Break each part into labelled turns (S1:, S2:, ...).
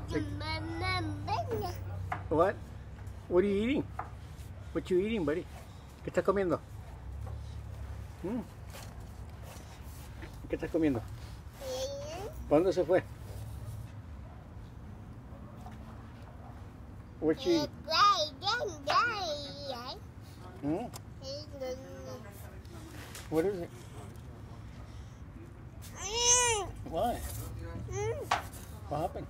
S1: What? What are you eating? What you eating, buddy? ¿Qué estás comiendo? ¿Qué estás comiendo? ¿Cuándo se fue? What you eat? What is it? Why? What happened?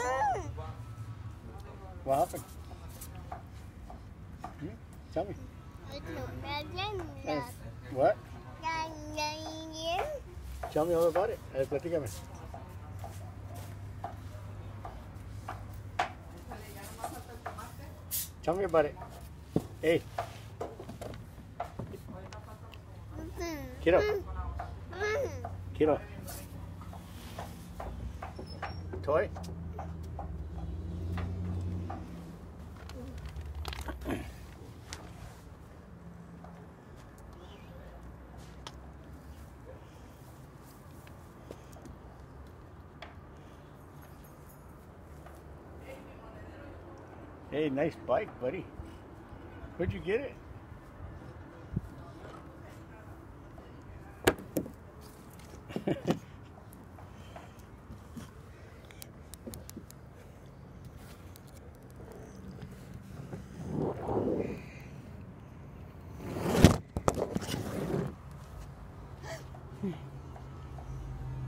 S1: What happened? Tell me. What? Tell me all about it. Platícame. Tell me about it. Hey. Get up. Get up. Toy? Hey, nice bike, buddy. Where'd you get it?